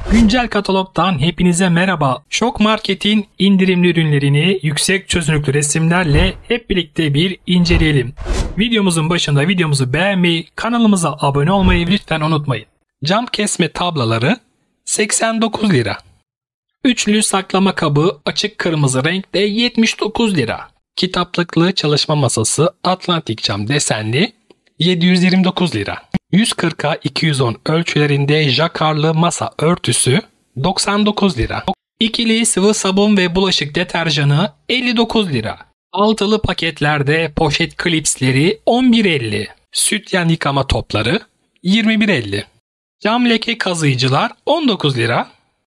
Güncel katalogdan hepinize merhaba. Şok Market'in indirimli ürünlerini yüksek çözünürlüklü resimlerle hep birlikte bir inceleyelim. Videomuzun başında videomuzu beğenmeyi, kanalımıza abone olmayı lütfen unutmayın. Cam kesme tablaları 89 lira. Üçlü saklama kabı açık kırmızı renkte 79 lira. Kitaplıklı çalışma masası Atlantik cam desenli 729 lira. 140'a 210 ölçülerinde jakarlı masa örtüsü 99 lira. İkili sıvı sabun ve bulaşık deterjanı 59 lira. Altılı paketlerde poşet klipsleri 11.50. Sütyen yıkama topları 21.50. Cam leke kazıyıcılar 19 lira.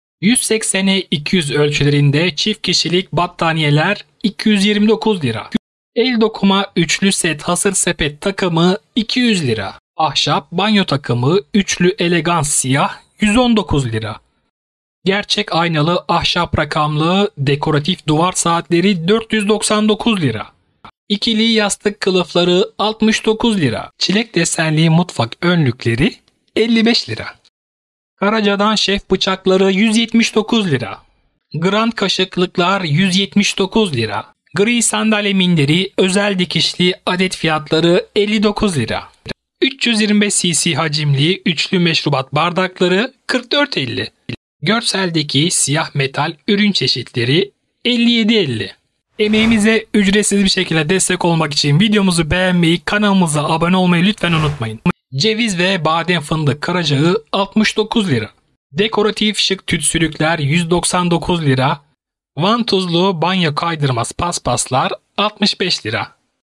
180'e 200 ölçülerinde çift kişilik battaniyeler 229 lira. El dokuma üçlü set hasır sepet takımı 200 lira. Ahşap banyo takımı üçlü elegans siyah 119 lira. Gerçek aynalı ahşap rakamlı dekoratif duvar saatleri 499 lira. İkili yastık kılıfları 69 lira. Çilek desenli mutfak önlükleri 55 lira. Karaca'dan şef bıçakları 179 lira. Grand kaşıklıklar 179 lira. Gri sandalye minderi özel dikişli adet fiyatları 59 lira. 325 cc hacimli üçlü meşrubat bardakları 44.50. Görseldeki siyah metal ürün çeşitleri 57.50. Emeğimize ücretsiz bir şekilde destek olmak için videomuzu beğenmeyi, kanalımıza abone olmayı lütfen unutmayın. Ceviz ve badem fındık karacağı 69 lira. Dekoratif şık tütsülükler 199 lira. Vantuzlu banyo kaydırmaz paspaslar 65 lira.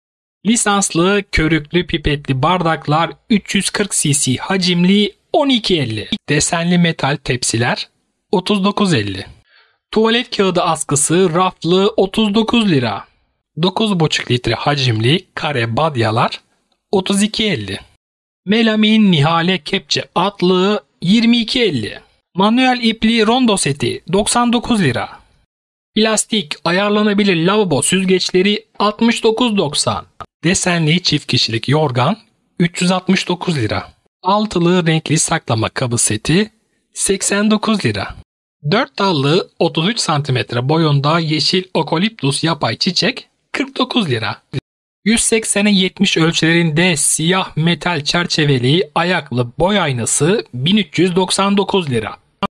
Lisanslı körüklü pipetli bardaklar 340 cc hacimli 12.50. Desenli metal tepsiler 39.50. Tuvalet kağıdı askısı raflı 39 lira. 9,5 litre hacimli kare badyalar 32.50. Melamin nihale kepçe atlığı 22.50. Manuel ipli rondo seti 99 lira. Plastik ayarlanabilir lavabo süzgeçleri 69.90. Desenli çift kişilik yorgan 369 lira. Altılı renkli saklama kabı seti 89 lira. 4 dallı 33 cm boyunda yeşil okaliptus yapay çiçek 49 lira. 180'e 70 ölçülerinde siyah metal çerçeveli ayaklı boy aynası 1399 lira.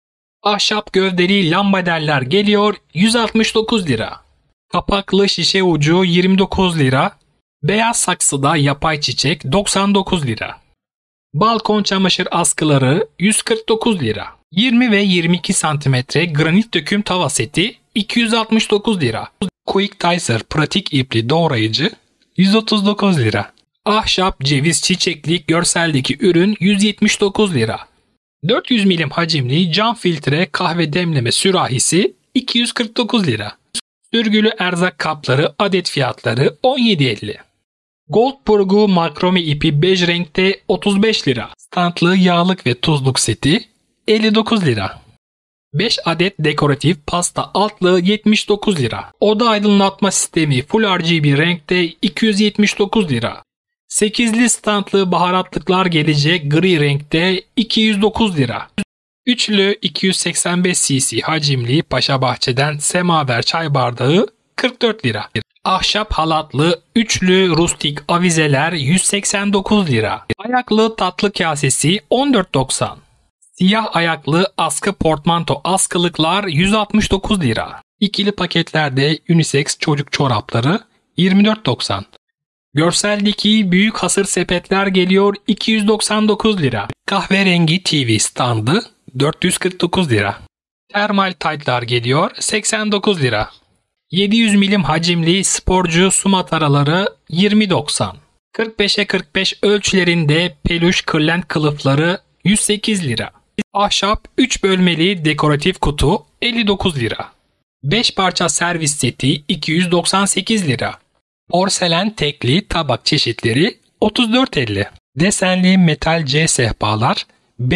Ahşap gövdeli lambaderler geliyor 169 lira. Kapaklı şişe ucu 29 lira. Beyaz saksıda yapay çiçek 99 lira. Balkon çamaşır askıları 149 lira. 20 ve 22 cm granit döküm tava seti 269 lira. Quick Dicer pratik ipli doğrayıcı 139 lira. Ahşap ceviz çiçeklik görseldeki ürün 179 lira. 400 milim hacimli cam filtre kahve demleme sürahisi 249 lira. Sürgülü erzak kapları adet fiyatları 17.50. Goldburgu makrome ipi bej renkte 35 lira. Standlı yağlık ve tuzluk seti 59 lira. 5 adet dekoratif pasta altlığı 79 lira. Oda aydınlatma sistemi full RGB renkte 279 lira. 8'li standlı baharatlıklar gelecek gri renkte 209 lira. Üçlü 285 cc hacimli Paşabahçe'den semaver çay bardağı 44 lira. Ahşap halatlı üçlü rustik avizeler 189 lira. Ayaklı tatlı kasesi 14.90. Siyah ayaklı askı portmanto askılıklar 169 lira. İkili paketlerde unisex çocuk çorapları 24.90. Görseldeki büyük hasır sepetler geliyor 299 lira. Kahverengi TV standı 449 lira. Termal taytlar geliyor 89 lira. 700 milim hacimli sporcu su mataraları 20.90. 45'e 45 ölçülerinde peluş kırlent kılıfları 108 lira. Ahşap 3 bölmeli dekoratif kutu 59 lira. 5 parça servis seti 298 lira. Porselen tekli tabak çeşitleri 34.50. Desenli metal C sehpalar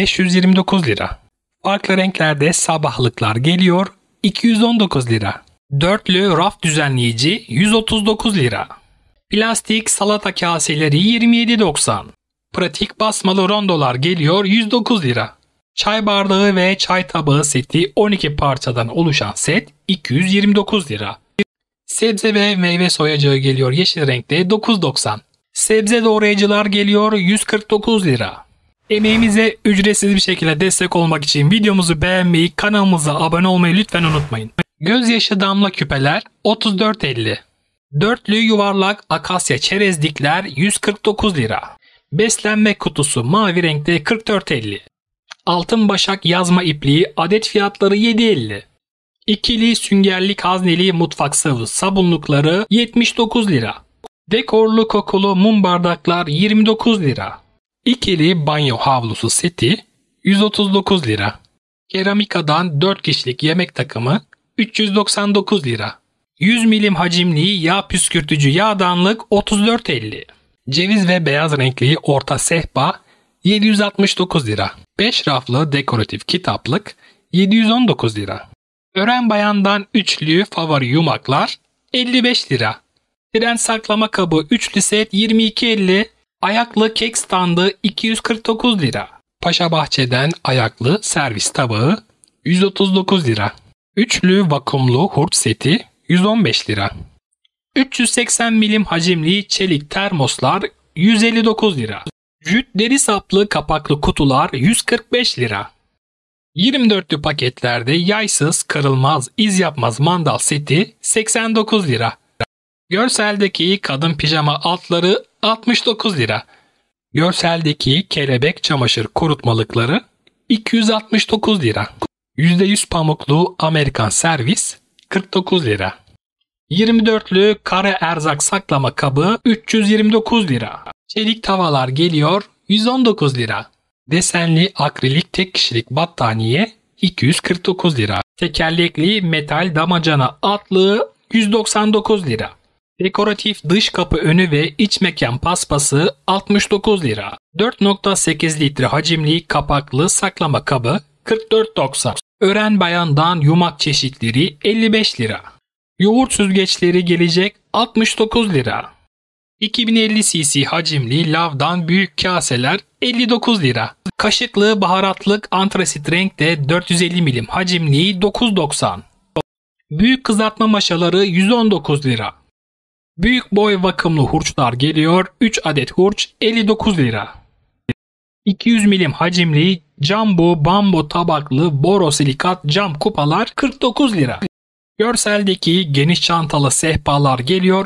529 lira. Farklı renklerde sabahlıklar geliyor 219 lira. Dörtlü raf düzenleyici 139 lira. Plastik salata kaseleri 27.90. Pratik basmalı rondolar geliyor 109 lira. Çay bardağı ve çay tabağı seti 12 parçadan oluşan set 229 lira. Sebze ve meyve soyacağı geliyor yeşil renkte 9.90. Sebze doğrayıcılar geliyor 149 lira. Emeğimize ücretsiz bir şekilde destek olmak için videomuzu beğenmeyi, kanalımıza abone olmayı lütfen unutmayın. Gözyaşı damla küpeler 34.50. Dörtlü yuvarlak akasya çerezlikler 149 lira. Beslenme kutusu mavi renkte 44.50. Altın başak yazma ipliği adet fiyatları 7.50. İkili süngerlik hazneli mutfak sıvı sabunlukları 79 lira. Dekorlu kokulu mum bardaklar 29 lira. İkili banyo havlusu seti 139 lira. Keramikadan 4 kişilik yemek takımı 399 lira. 100 milim hacimli yağ püskürtücü yağdanlık 34.50. Ceviz ve beyaz renkli orta sehpa 769 lira. 5 raflı dekoratif kitaplık 719 lira. Ören bayandan üçlü favori yumaklar 55 lira. Tren saklama kabı üçlü set 22.50. Ayaklı kek standı 249 lira. Paşa Bahçe'den ayaklı servis tabağı 139 lira. Üçlü vakumlu hurç seti 115 lira. 380 milim hacimli çelik termoslar 159 lira. Jüt deri saplı kapaklı kutular 145 lira. 24'lü paketlerde yaysız, kırılmaz, iz yapmaz mandal seti 89 lira. Görseldeki kadın pijama altları 69 lira. Görseldeki kelebek çamaşır kurutmalıkları 269 lira. %100 pamuklu Amerikan servis 49 lira. 24'lü kare erzak saklama kabı 329 lira. Çelik tavalar geliyor 119 lira. Desenli akrilik tek kişilik battaniye 249 lira. Tekerlekli metal damacana altlığı 199 lira. Dekoratif dış kapı önü ve iç mekan paspası 69 lira. 4.8 litre hacimli kapaklı saklama kabı 44.90. Ören bayandan yumak çeşitleri 55 lira. Yoğurt süzgeçleri gelecek 69 lira. 2050 cc hacimli lavdan büyük kaseler 59 lira. Kaşıklı baharatlık antrasit renkte 450 milim hacimli 9.90. Büyük kızartma maşaları 119 lira. Büyük boy vakumlu hurçlar geliyor 3 adet hurç 59 lira. 200 milim hacimli jumbo bambu tabaklı borosilikat cam kupalar 49 lira. Görseldeki geniş çantalı sehpalar geliyor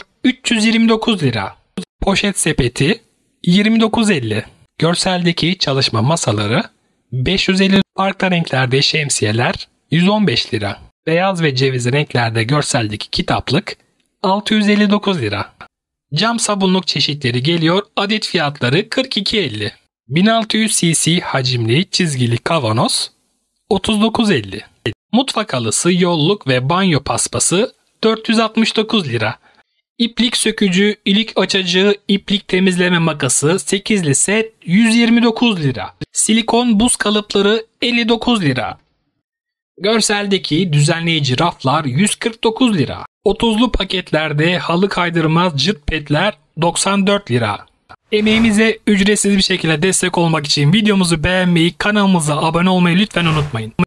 329 lira. Poşet sepeti 29.50. Görseldeki çalışma masaları 550. Farklı renklerde şemsiyeler 115 lira. Beyaz ve ceviz renklerde görseldeki kitaplık 659 lira. Cam sabunluk çeşitleri geliyor adet fiyatları 42.50. 1600 cc hacimli çizgili kavanoz 39.50. Mutfak halısı, yolluk ve banyo paspası 469 lira. İplik sökücü, ilik açıcı, iplik temizleme makası 8'li set 129 lira. Silikon buz kalıpları 59 lira. Görseldeki düzenleyici raflar 149 lira. 30'lu paketlerde halı kaydırmaz cırt petler 94 lira. Emeğimize ücretsiz bir şekilde destek olmak için videomuzu beğenmeyi, kanalımıza abone olmayı lütfen unutmayın.